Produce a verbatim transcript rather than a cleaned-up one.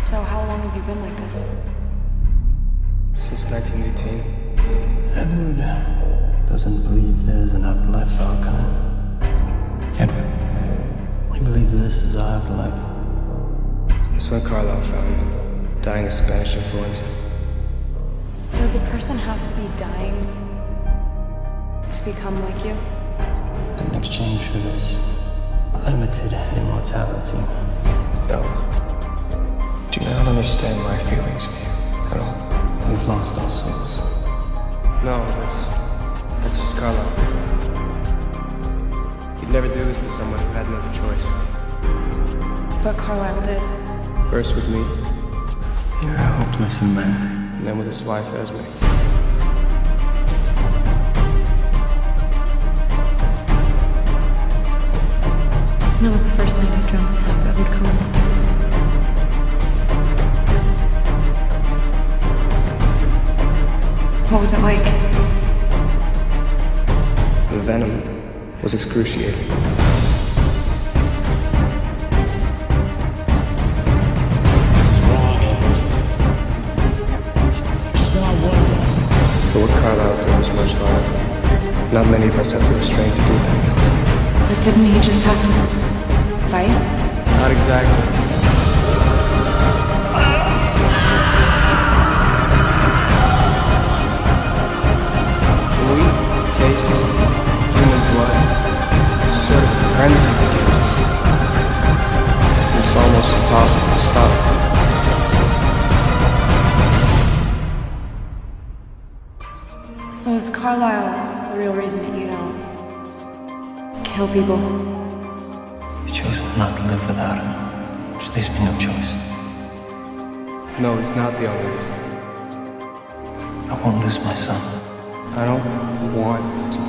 So how long have you been like this? Since nineteen eighteen. Edward doesn't believe there's an afterlife for our kind. Edward? He believes this is our afterlife. That's when Carlisle found me, dying of Spanish influenza. Does a person have to be dying to become like you? In exchange for this limited immortality. No. Do you not understand my feelings for you at all? We've lost our souls. No, that's, that's just Carlisle. You'd never do this to someone who had another choice. But Carlisle did. First with me, You're a hopeless man. and then with his wife, Esme. That was the first night I dreamt of Edward Cullen. What was it like? The venom was excruciating. But what Carlisle did was much harder. Not many of us have the restraint to do that. But didn't he just have to fight? Not exactly. When we taste human blood, a sort of frenzy begins. It's almost impossible to stop. So is Carlisle the real reason that you don't kill people? He's chosen not to live without him, which leaves me no choice. No, it's not the only reason. I won't lose my son. I don't want to